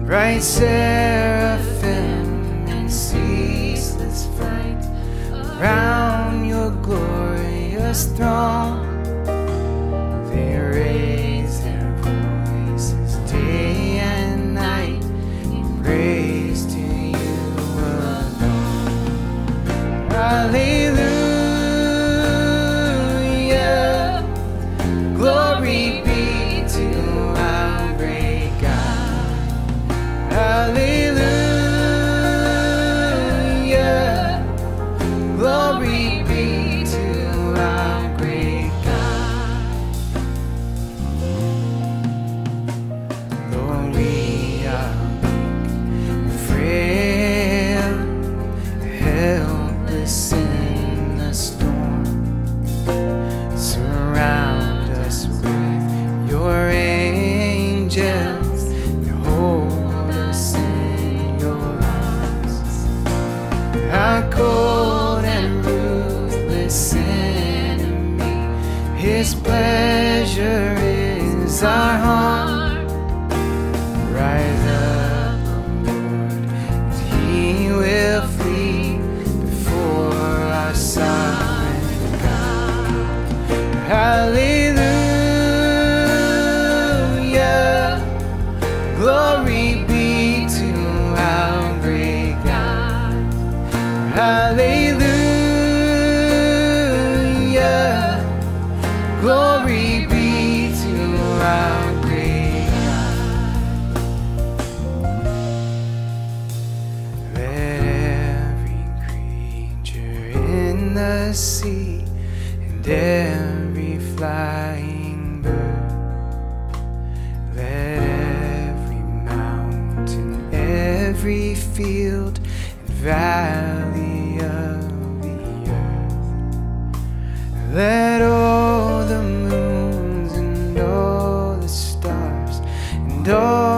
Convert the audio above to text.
bright seraphim in ceaseless flight around your glorious throne. They raise their voices day and night in praise to you alone. Hallelujah, glory be to our great God. Hallelujah, glory be to our great God. Lord, we are weak, frail, helpless in the storm. Surround us with your angels, you hold us in your arms. Our cold and ruthless enemy, his pleasure is our harm. Rise up, Lord, and he will flee before our sovereign God. Hallelujah, glory be to our great God. Hallelujah, glory be to our great God. Let every creature in the sea and every flying bird, let every mountain, every field and valley of the earth, let all the moons and all the stars and all